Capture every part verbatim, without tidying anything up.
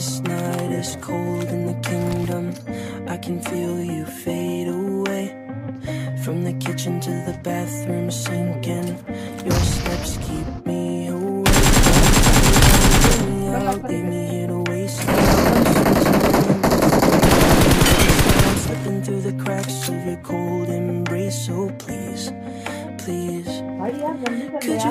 this night is cold in the kingdom. I can feel you fade away. From the kitchen to the bathroom sinking. Your steps keep me away. Leave me here to waste time. I'm slipping through the cracks of your cold embrace. So please, please, could you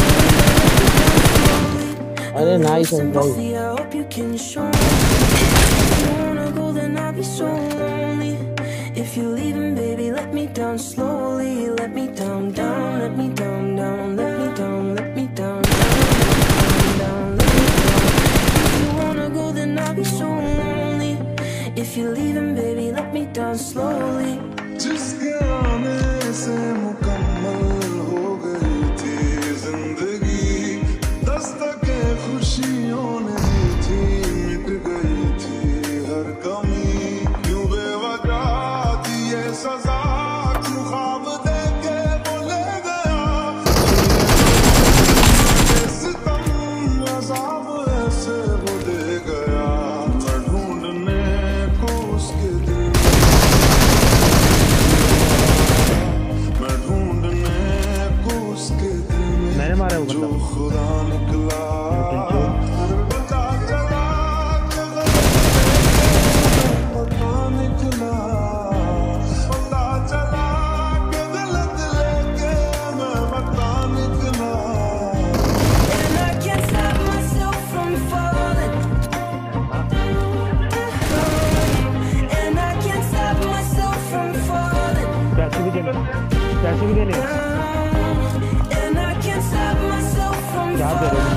अरे nice and I hope you can show me. If you wanna go, then I'll be so lonely. If you're leaving, baby, let me down slowly. Let me down, down, let me down, down, let me down, let me down, down, down, let me down. If you wanna go, then I'll be so lonely. If you're leaving, baby, let me down slowly. जिसके आने से मुकम्मल हो गई थी जिंदगी, दस्तके खुशियों ने दी थी, मिट गई थी हर कमी। क्यों बेवजह थी ये सजा, क्यों ख्वाब देके वो ले गया। सितम अज़ाब ऐसे वो दे गया। मैं ढूंढने को उसके दिल, मैं ढूंढने को उसके दिल में मैंने मारा वो जो बंदा। खुदा निकला। पता चला कि पता निकला, पता चला कि गलत लेके मैं बता निकला। And I can't stop myself from falling. And I can't stop myself from falling. पैसे भी देने पैसे भी देने And I can't stop myself from क्या दे रहे हो? falling.